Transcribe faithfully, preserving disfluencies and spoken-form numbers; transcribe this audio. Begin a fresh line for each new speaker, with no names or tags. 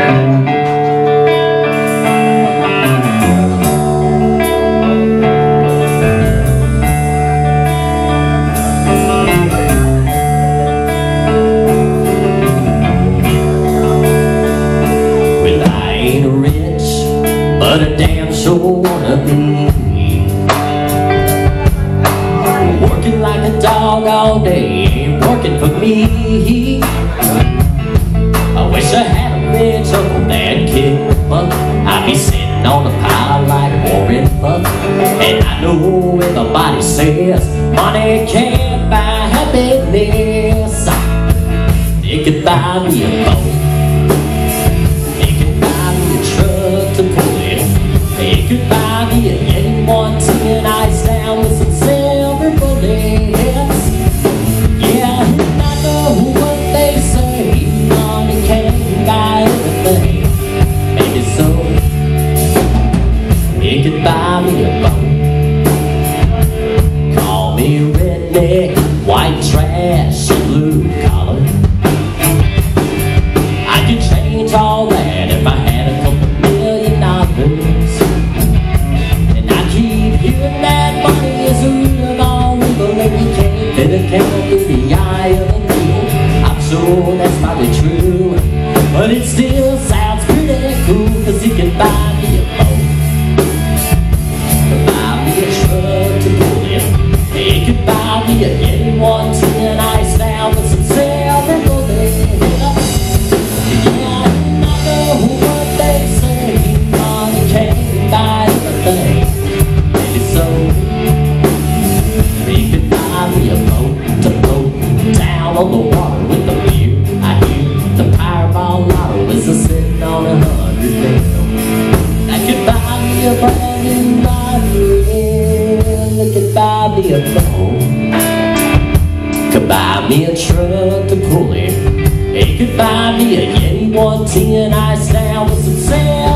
But I damn sure wanna be working like a dog all day, ain't working for me. I wish I had a rich uncle that kicked butt. I'd be sitting on a pile like Warren Buffett. And I know everybody says money can't buy happiness. It could buy me a boat, it could buy me a truck to pull it, it could buy me a Yeti one ten ice down with some silver bullets. Yeah, and I know what they say, money can't buy everything. Maybe so, it could buy me a boat. Call me redneck, white trash, and blue collar. I could change all that if I had a couple million dollars. And I keep hearing that money is a root of all evil, and you can't fit a camel through the eye of a needle. I'm sure that's probably true, but it still sounds pretty cool, cause it can buy me a boat, could buy me a truck to pull it, it could buy me a Yeti one ten ice down with some silver bullets. What they say, money can't buy everything. Maybe so, it could buy me a boat to float down on the water with the beer. I hear the Powerball lotto is a sitting on a hundred bill. That could buy me a brand new lottery. It could buy me a boat, could buy me a truck to pull it, it could buy me a Yeti one ten ice down with some sand.